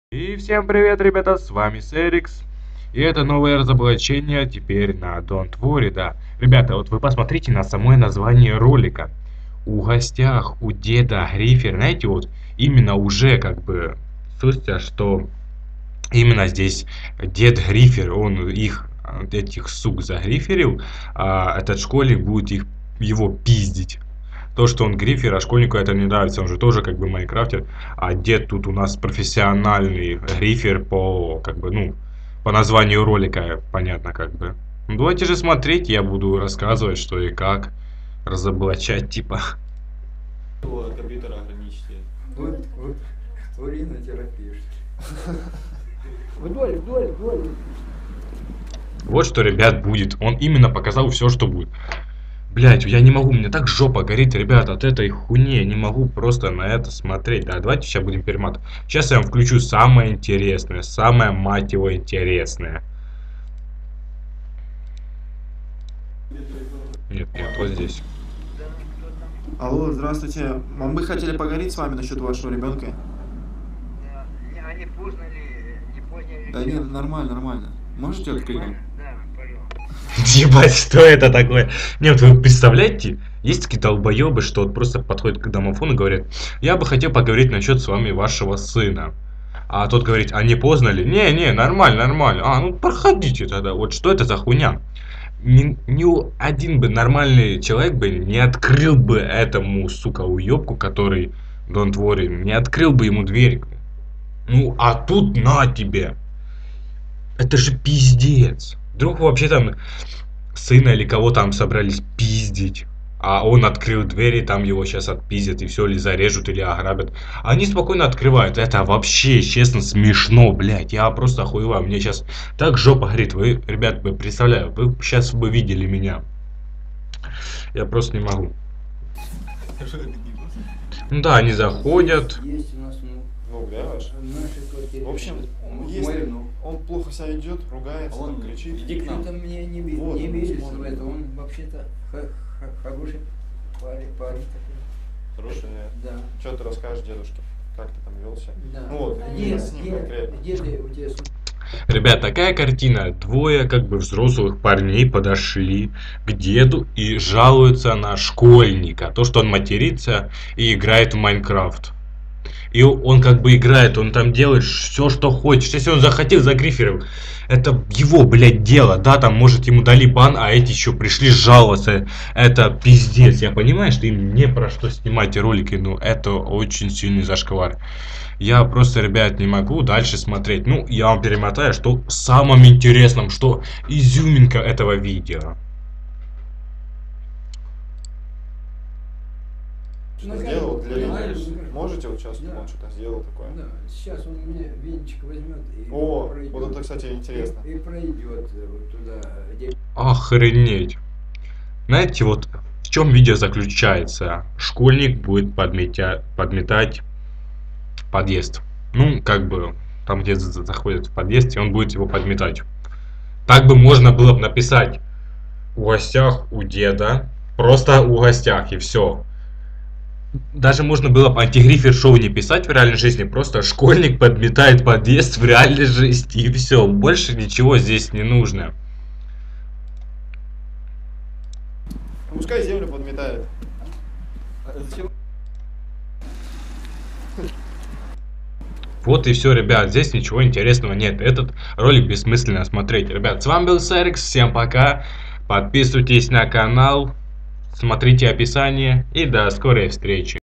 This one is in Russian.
И всем привет, ребята, с вами Серикс. И это новое разоблачение теперь на Don't Worry, да. Ребята, вот вы посмотрите на самое название ролика. У гостях у деда Грифер, знаете, вот именно уже как бы слышите, что именно здесь дед Грифер, он их, этих сук загриферил, а этот школьник будет его пиздить. То, что он грифер, а школьнику это не нравится, он же тоже как бы майнкрафтер, а дед тут у нас профессиональный грифер по, как бы, ну, по названию ролика, понятно как бы. Ну, давайте же смотреть, я буду рассказывать, что и как, разоблачать, типа. От компьютера ограничите. Вот уринотерапия. Вдоль. Вот что, ребят, будет. Он именно показал все, что будет. Блять, я не могу, у меня так жопа горит, ребят, от этой хуйни. Я не могу просто на это смотреть. Да, давайте сейчас будем перематывать. Сейчас я вам включу самое интересное, самое, мать его, интересное. Нет, вот здесь. Алло, здравствуйте. Мы хотели поговорить с вами насчет вашего ребенка. А не поздно ли? Не поздно ли? Да нет, нормально. Можете открыть? Да, пожалуйста. Ебать, что это такое? Нет, вы представляете, есть такие долбоебы, что вот просто подходят к домофону и говорят: я бы хотел поговорить насчет с вами вашего сына. А тот говорит: а не поздно ли? Не, нормально. А, ну проходите тогда. Вот что это за хуйня? Ни один бы нормальный человек бы не открыл бы этому, сука, уебку, который Don't Worry, не открыл бы ему дверь. Ну, а тут на тебе. Это же пиздец. Вдруг вообще там сына или кого там собрались пиздить, а он открыл дверь, и там его сейчас отпиздят, и все, или зарежут, или ограбят. Они спокойно открывают. Это вообще, честно, смешно, блядь. Я просто охуеваю. Мне сейчас так жопа горит. Вы, ребят, вы представляю, вы сейчас бы видели меня. Я просто не могу. Ну да, они заходят. Есть у нас Внук, да, ваш? в нашей квартире. В общем, мой если внук. он плохо себя идет, ругается, Он кричит. иди к нам. Что-то мне не Вот, верится вот. в это. Он вообще-то хороший парень такой. Хороший, Да. Что ты расскажешь дедушке? Как ты там вел себя? Да. Ну вот, именно с ним конкретно. Где ты у тебя Ребят, такая картина. Двое как бы взрослых парней подошли к деду и жалуются на школьника. То, что он матерится и играет в Майнкрафт. И он как бы играет, он там делает все, что хочет. Если он захотел, загриферил. Это его, блядь, дело. Да, там, может, ему дали бан, а эти еще пришли жаловаться. Это пиздец. Я понимаю, что им не про что снимать ролики, но это очень сильный зашквар. Я просто, ребят, не могу дальше смотреть. Ну, я вам перемотаю, что самым интересным, что изюминка этого видео. Что сделал для Понимаешь? людей? Можете вот сейчас, Да. он что-то сделал такое? Да, сейчас он мне венчик возьмет и О, пройдет. вот это, кстати, интересно. И пройдет вот туда, где... Охренеть. Знаете, вот в чем видео заключается? Школьник будет подметать подъезд. Ну, как бы, там, где заходит в подъезд, и он будет его подметать. Так бы можно было бы написать: у гостях у деда, просто у гостях, и все. Даже можно было бы антигрифер шоу не писать в реальной жизни, просто школьник подметает подъезд в реальной жизни, и все. Больше ничего здесь не нужно. Ну, пускай землю подметает. Зачем? Вот и все, ребят, здесь ничего интересного нет. Этот ролик бессмысленно смотреть. Ребят, с вами был Серикс, всем пока. Подписывайтесь на канал, смотрите описание и до скорой встречи.